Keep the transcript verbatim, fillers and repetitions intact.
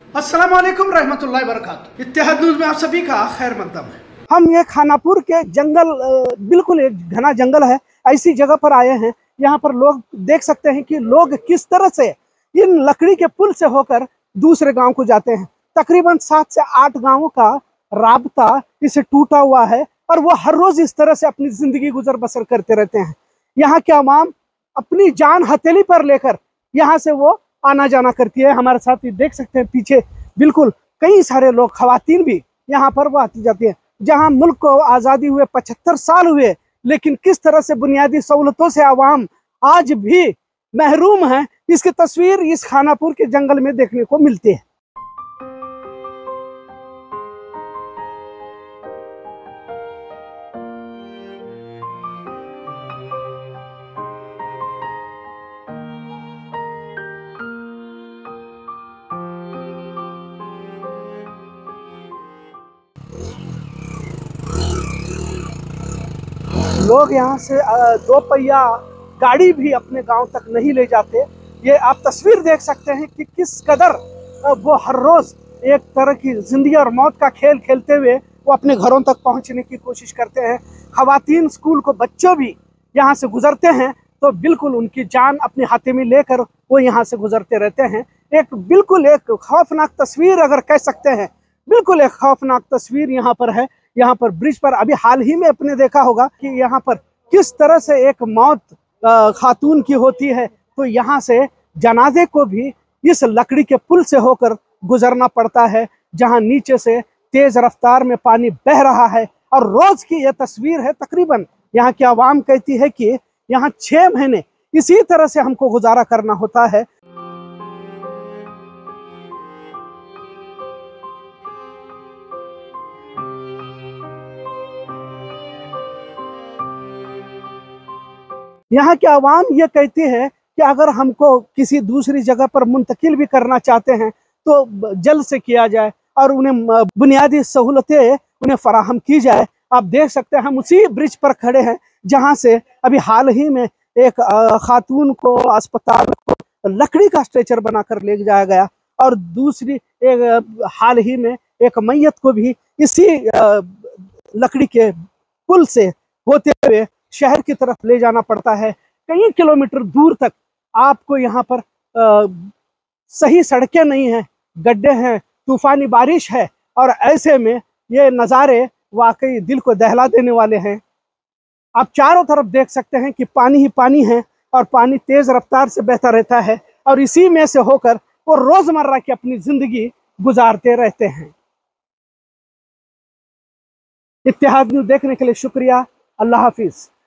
अस्सलाम वालेकुम रहमतुल्लाहि वबरकातुहू। इत्तेहाद न्यूज़ में आप सभी का खैर मकदम है। हम ये खानापुर के जंगल, बिल्कुल एक घना जंगल है, ऐसी जगह पर आए हैं। यहाँ पर लोग देख सकते हैं कि लोग किस तरह से इन लकड़ी के पुल से होकर दूसरे गांव को जाते हैं। तकरीबन सात से आठ गांवों का राबता इसे टूटा हुआ है और वो हर रोज इस तरह से अपनी जिंदगी गुजर बसर करते रहते हैं। यहाँ के अवाम अपनी जान हथेली पर लेकर यहाँ से वो आना जाना करती है। हमारे साथ ही देख सकते हैं पीछे बिल्कुल कई सारे लोग, खवातीन भी यहाँ पर वो आती जाती है। जहाँ मुल्क को आज़ादी हुए पचहत्तर साल हुए, लेकिन किस तरह से बुनियादी सहूलतों से आवाम आज भी महरूम है, इसकी तस्वीर इस खानापुर के जंगल में देखने को मिलती है। लोग यहाँ से दो पहिया गाड़ी भी अपने गांव तक नहीं ले जाते। ये आप तस्वीर देख सकते हैं कि किस कदर वो हर रोज एक तरह की जिंदगी और मौत का खेल खेलते हुए वो अपने घरों तक पहुंचने की कोशिश करते हैं। खवातीन, स्कूल को बच्चों भी यहाँ से गुजरते हैं तो बिल्कुल उनकी जान अपने हाथे में लेकर वो यहाँ से गुजरते रहते हैं। एक बिल्कुल एक खौफनाक तस्वीर अगर कह सकते हैं, बिल्कुल एक खौफनाक तस्वीर यहाँ पर है। यहाँ पर ब्रिज पर अभी हाल ही में अपने देखा होगा कि यहाँ पर किस तरह से एक मौत खातून की होती है, तो यहाँ से जनाजे को भी इस लकड़ी के पुल से होकर गुजरना पड़ता है, जहाँ नीचे से तेज रफ्तार में पानी बह रहा है। और रोज की यह तस्वीर है। तकरीबन यहाँ की आवाम कहती है कि यहाँ छह महीने इसी तरह से हमको गुजारा करना होता है। यहाँ की आवाम ये कहती है कि अगर हमको किसी दूसरी जगह पर मुंतकिल भी करना चाहते हैं तो जल्द से किया जाए और उन्हें बुनियादी सहूलतें उन्हें फराहम की जाए। आप देख सकते हैं हम उसी ब्रिज पर खड़े हैं जहाँ से अभी हाल ही में एक खातून को अस्पताल को लकड़ी का स्ट्रेचर बनाकर ले जाया गया और दूसरी एक हाल ही में एक मैयत को भी इसी लकड़ी के पुल से होते हुए शहर की तरफ ले जाना पड़ता है। कई किलोमीटर दूर तक आपको यहाँ पर आ, सही सड़कें नहीं हैं, गड्ढे हैं, तूफानी बारिश है और ऐसे में ये नज़ारे वाकई दिल को दहला देने वाले हैं। आप चारों तरफ देख सकते हैं कि पानी ही पानी है और पानी तेज रफ्तार से बहता रहता है और इसी में से होकर वो रोजमर्रा की अपनी जिंदगी गुजारते रहते हैं। इत्तेहाद न्यूज़ देखने के लिए शुक्रिया। अल्लाह हाफिज।